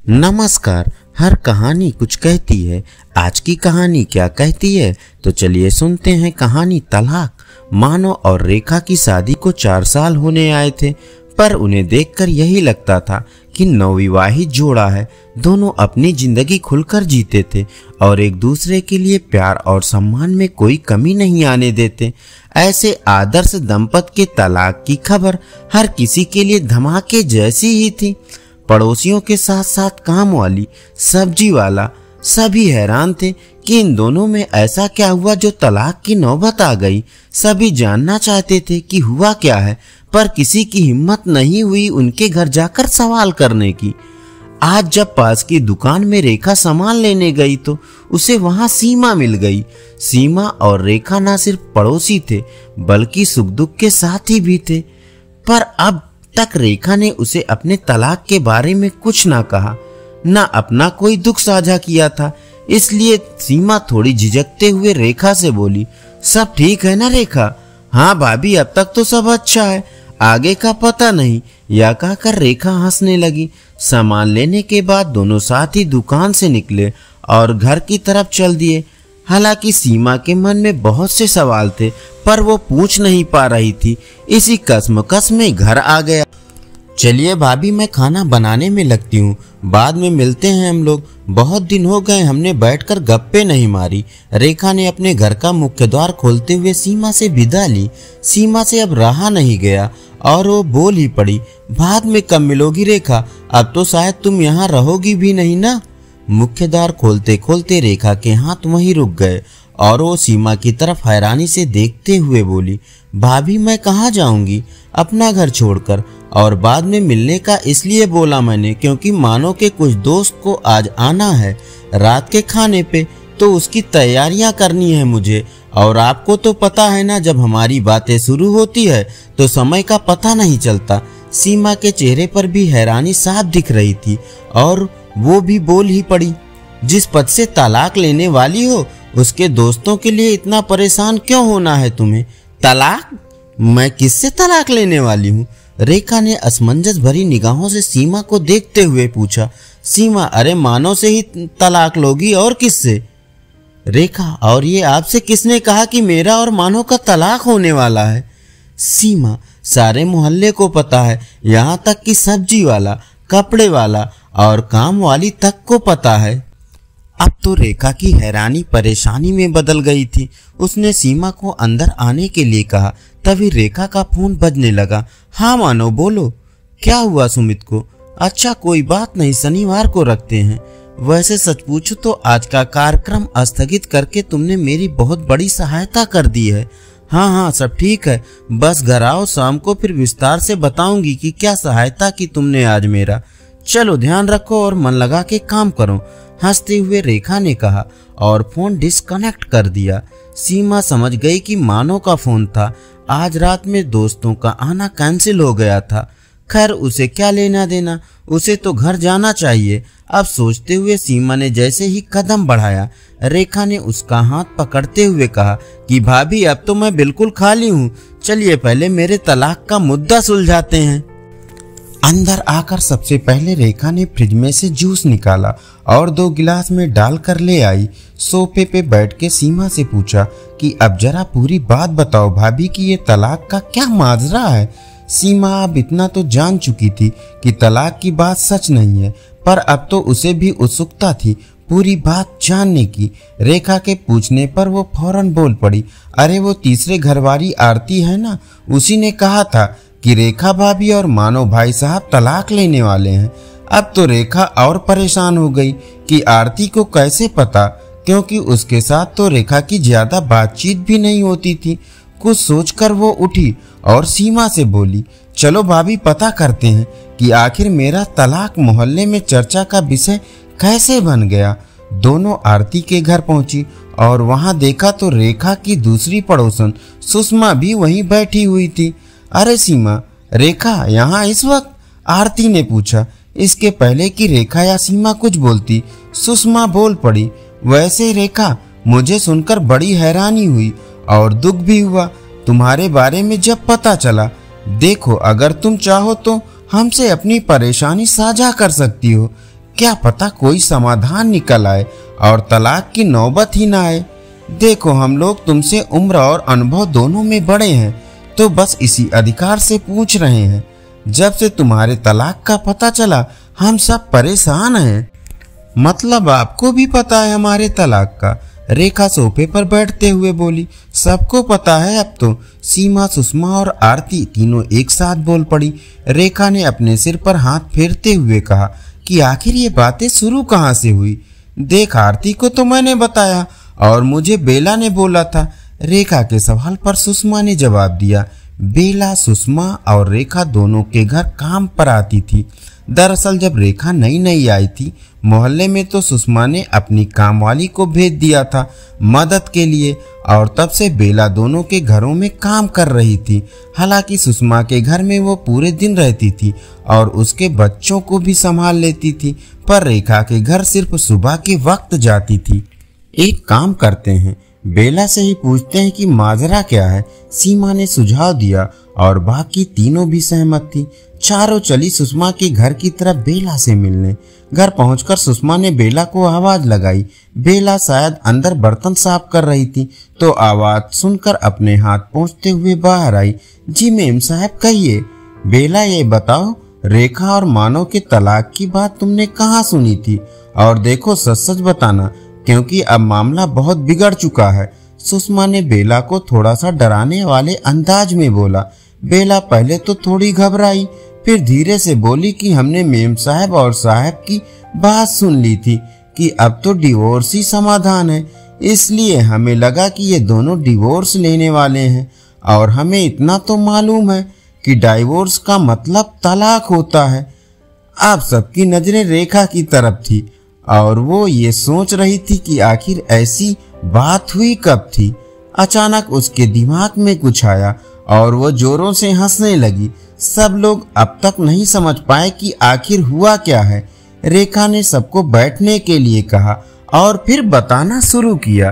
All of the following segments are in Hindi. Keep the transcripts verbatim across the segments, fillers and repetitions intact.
नमस्कार। हर कहानी कुछ कहती है। आज की कहानी क्या कहती है, तो चलिए सुनते हैं कहानी तलाक। मानव और रेखा की शादी को चार साल होने आए थे, पर उन्हें देखकर यही लगता था कि नवविवाहित जोड़ा है। दोनों अपनी जिंदगी खुलकर जीते थे और एक दूसरे के लिए प्यार और सम्मान में कोई कमी नहीं आने देते। ऐसे आदर्श दंपति के तलाक की खबर हर किसी के लिए धमाके जैसी ही थी। पड़ोसियों के साथ साथ काम वाली, सब्जी वाला, सभी हैरान थे कि इन दोनों में ऐसा क्या हुआ जो तलाक की नौबत आ गई। सभी जानना चाहते थे कि हुआ क्या है, पर किसी की हिम्मत नहीं हुई उनके घर जाकर सवाल करने की। आज जब पास की दुकान में रेखा सामान लेने गई तो उसे वहां सीमा मिल गई। सीमा और रेखा न सिर्फ पड़ोसी थे बल्कि सुख दुख के साथी भी थे, पर अब तक रेखा ने उसे अपने तलाक के बारे में कुछ ना कहा, ना अपना कोई दुख साझा किया था। इसलिए सीमा थोड़ी झिझकते हुए रेखा से बोली, सब ठीक है ना रेखा? हाँ भाभी, अब तक तो सब अच्छा है, आगे का पता नहीं। यह कहकर रेखा हंसने लगी। सामान लेने के बाद दोनों साथ ही दुकान से निकले और घर की तरफ चल दिए। हालांकि सीमा के मन में बहुत से सवाल थे, पर वो पूछ नहीं पा रही थी। इसी कसमकस में घर आ गया। चलिए भाभी, मैं खाना बनाने में लगती हूँ, बाद में मिलते हैं हम लोग। बहुत दिन हो गए हमने बैठकर गप्पे नहीं मारी। रेखा ने अपने घर का मुख्य द्वार खोलते हुए सीमा से विदा ली। सीमा से अब रहा नहीं गया और वो बोल ही पड़ी, बाद में कब मिलोगी रेखा? अब तो शायद तुम यहाँ रहोगी भी नहीं ना। मुख्य द्वार खोलते खोलते रेखा के हाथ वहीं रुक गए और वो सीमा की तरफ हैरानी से देखते हुए बोली, भाभी मैं कहाँ जाऊंगी अपना घर छोड़कर? और बाद में मिलने का इसलिए बोला मैंने क्योंकि मानो के कुछ दोस्त को आज आना है रात के खाने पे, तो उसकी तैयारियां करनी है मुझे। और आपको तो पता है ना, जब हमारी बातें शुरू होती है तो समय का पता नहीं चलता। सीमा के चेहरे पर भी हैरानी साफ दिख रही थी और वो भी बोल ही पड़ी, जिस पद से तलाक लेने वाली हो उसके दोस्तों के लिए इतना परेशान क्यों होना है तुम्हें? तलाक? मैं किससे तलाक लेने वाली हूँ? रेखा ने असमंजस भरी निगाहों से सीमा को देखते हुए पूछा। सीमा, अरे मानव से ही तलाक लोगी, और किससे? रेखा, और ये आपसे किसने कहा कि मेरा और मानव का तलाक होने वाला है? सीमा, सारे मोहल्ले को पता है, यहाँ तक कि सब्जी वाला, कपड़े वाला और काम वाली तक को पता है। अब तो रेखा की हैरानी परेशानी में बदल गई थी। उसने सीमा को अंदर आने के लिए कहा। तभी रेखा का फोन बजने लगा। हाँ मानो, बोलो, क्या हुआ सुमित को? अच्छा कोई बात नहीं, शनिवार को रखते हैं। वैसे सच पूछो तो आज का कार्यक्रम स्थगित करके तुमने मेरी बहुत बड़ी सहायता कर दी है। हाँ हाँ सब ठीक है, बस घर आओ, शाम को फिर विस्तार से बताऊंगी कि क्या सहायता की तुमने आज मेरा। चलो ध्यान रखो और मन लगा के काम करो, हंसते हुए रेखा ने कहा और फोन डिस्कनेक्ट कर दिया। सीमा समझ गई कि मानो का फोन था। आज रात में दोस्तों का आना कैंसिल हो गया था। खैर उसे क्या लेना देना, उसे तो घर जाना चाहिए। अब सोचते हुए सीमा ने जैसे ही कदम बढ़ाया, रेखा ने उसका हाथ पकड़ते हुए कहा कि भाभी अब तो मैं बिल्कुल खाली हूँ, चलिए पहले मेरे तलाक का मुद्दा सुलझाते हैं। अंदर आकर सबसे पहले रेखा ने फ्रिज में से जूस निकाला और दो गिलास में डालकर ले आई। सोफे पे बैठ के सीमा से पूछा कि अब जरा पूरी बात बताओ भाभी कि ये तलाक का क्या माजरा है। सीमा अब इतना तो जान चुकी थी कि तलाक की बात सच नहीं है, पर अब तो उसे भी उत्सुकता थी पूरी बात जानने की। रेखा के पूछने पर वो फौरन बोल पड़ी, अरे वो तीसरे घरवाली आरती है ना, उसी ने कहा था कि रेखा भाभी और मानो भाई साहब तलाक लेने वाले हैं। अब तो रेखा और परेशान हो गई कि आरती को कैसे पता, क्योंकि उसके साथ तो रेखा की ज्यादा बातचीत भी नहीं होती थी। कुछ सोचकर वो उठी और सीमा से बोली, चलो भाभी पता करते हैं कि आखिर मेरा तलाक मोहल्ले में चर्चा का विषय कैसे बन गया। दोनों आरती के घर पहुंची और वहां देखा तो रेखा की दूसरी पड़ोसन सुषमा भी वहीं बैठी हुई थी। अरे सीमा, रेखा यहाँ इस वक्त? आरती ने पूछा। इसके पहले कि रेखा या सीमा कुछ बोलती, सुषमा बोल पड़ी, वैसे रेखा मुझे सुनकर बड़ी हैरानी हुई और दुख भी हुआ तुम्हारे बारे में जब पता चला। देखो अगर तुम चाहो तो हमसे अपनी परेशानी साझा कर सकती हो। क्या पता कोई समाधान निकल आए और तलाक की नौबत ही ना आए। देखो हम लोग तुमसे उम्र और अनुभव दोनों में बड़े हैं, तो बस इसी अधिकार से पूछ रहे हैं। जब से तुम्हारे तलाक का पता चला हम सब परेशान हैं। मतलब आपको भी पता है हमारे तलाक का? रेखा सोफे पर बैठते हुए बोली। सबको पता है अब तो। सीमा, सुषमा और आरती तीनों एक साथ बोल पड़ी। रेखा ने अपने सिर पर हाथ फेरते हुए कहा कि आखिर ये बातें शुरू कहाँ से हुई? देख आरती को तो मैंने बताया और मुझे बेला ने बोला था। रेखा के सवाल पर सुषमा ने जवाब दिया। बेला, सुषमा और रेखा दोनों के घर काम पर आती थी। दरअसल जब रेखा नई नई आई थी मोहल्ले में तो सुषमा ने अपनी कामवाली को भेज दिया था मदद के लिए, और तब से बेला दोनों के घरों में काम कर रही थी। हालांकि सुषमा के घर में वो पूरे दिन रहती थी और उसके बच्चों को भी संभाल लेती थी, पर रेखा के घर सिर्फ सुबह के वक्त जाती थी। एक काम करते हैं, बेला से ही पूछते हैं कि माजरा क्या है। सीमा ने सुझाव दिया और बाकी तीनों भी सहमत थी। चारों चली सुषमा के घर की तरफ बेला से मिलने। घर पहुंचकर सुषमा ने बेला को आवाज लगाई। बेला शायद अंदर बर्तन साफ कर रही थी तो आवाज सुनकर अपने हाथ पहुंचते हुए बाहर आई। जी मेम साहब कहिए। बेला ये बताओ, रेखा और मानव के तलाक की बात तुमने कहाँ सुनी थी? और देखो सच सच बताना, क्योंकि अब मामला बहुत बिगड़ चुका है। सुषमा ने बेला को थोड़ा सा डराने वाले अंदाज में बोला। बेला पहले तो थोड़ी घबराई, फिर धीरे से बोली कि हमने मेम साहब और साहब की बात सुन ली थी कि अब तो डिवोर्स ही समाधान है, इसलिए हमें लगा कि ये दोनों डिवोर्स लेने वाले हैं। और हमें इतना तो मालूम है कि डिवोर्स का मतलब तलाक होता है। अब सबकी नजरें रेखा की तरफ थी और वो ये सोच रही थी कि आखिर ऐसी बात हुई कब थी। अचानक उसके दिमाग में कुछ आया और वो जोरों से हंसने लगी। सब लोग अब तक नहीं समझ पाए कि आखिर हुआ क्या है। रेखा ने सबको बैठने के लिए कहा और फिर बताना शुरू किया।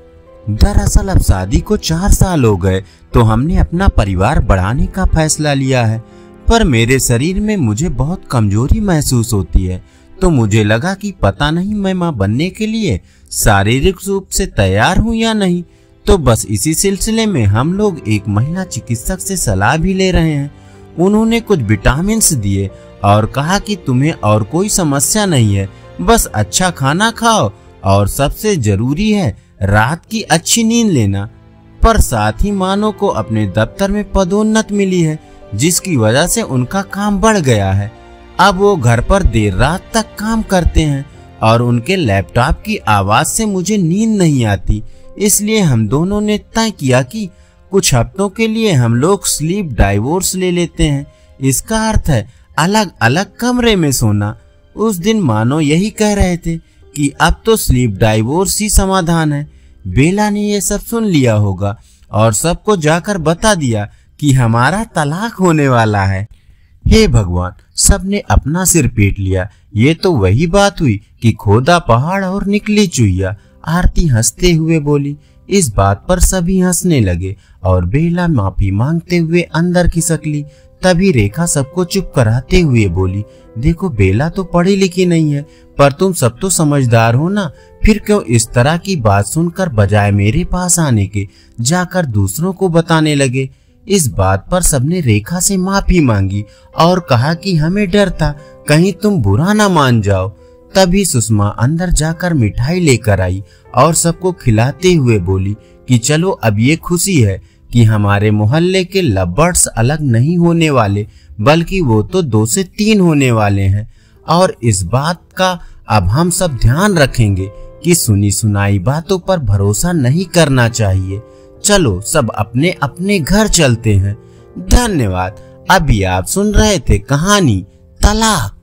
दरअसल अब शादी को चार साल हो गए तो हमने अपना परिवार बढ़ाने का फैसला लिया है, पर मेरे शरीर में मुझे बहुत कमजोरी महसूस होती है, तो मुझे लगा कि पता नहीं मैं मां बनने के लिए शारीरिक रूप से तैयार हूं या नहीं। तो बस इसी सिलसिले में हम लोग एक महिला चिकित्सक से सलाह भी ले रहे हैं। उन्होंने कुछ विटामिन दिए और कहा कि तुम्हें और कोई समस्या नहीं है, बस अच्छा खाना खाओ और सबसे जरूरी है रात की अच्छी नींद लेना। पर साथ ही मानो को अपने दफ्तर में पदोन्नत मिली है, जिसकी वजह से उनका काम बढ़ गया है। अब वो घर पर देर रात तक काम करते हैं और उनके लैपटॉप की आवाज से मुझे नींद नहीं आती। इसलिए हम दोनों ने तय किया कि कुछ हफ्तों के लिए हम लोग स्लीप डाइवोर्स ले लेते हैं। इसका अर्थ है अलग अलग कमरे में सोना। उस दिन मानो यही कह रहे थे कि अब तो स्लीप डाइवोर्स ही समाधान है। बेला ने यह सब सुन लिया होगा और सबको जाकर बता दिया कि हमारा तलाक होने वाला है। हे भगवान, सबने अपना सिर पीट लिया। ये तो वही बात हुई कि खोदा पहाड़ और निकली चुईया। आरती हंसते हुए बोली। इस बात पर सभी हंसने लगे और बेला माफी मांगते हुए अंदर खिसक ली। तभी रेखा सबको चुप कराते हुए बोली, देखो बेला तो पढ़ी लिखी नहीं है, पर तुम सब तो समझदार हो ना, फिर क्यों इस तरह की बात सुनकर बजाय मेरे पास आने के जाकर दूसरों को बताने लगे। इस बात पर सबने रेखा से माफी मांगी और कहा कि हमें डर था कहीं तुम बुरा ना मान जाओ। तभी सुषमा अंदर जाकर मिठाई लेकर आई और सबको खिलाते हुए बोली कि चलो अब ये खुशी है कि हमारे मोहल्ले के लवर्स अलग नहीं होने वाले, बल्कि वो तो दो से तीन होने वाले हैं। और इस बात का अब हम सब ध्यान रखेंगे कि सुनी सुनाई बातों पर भरोसा नहीं करना चाहिए। चलो सब अपने अपने घर चलते हैं। धन्यवाद। अभी आप सुन रहे थे कहानी तलाक।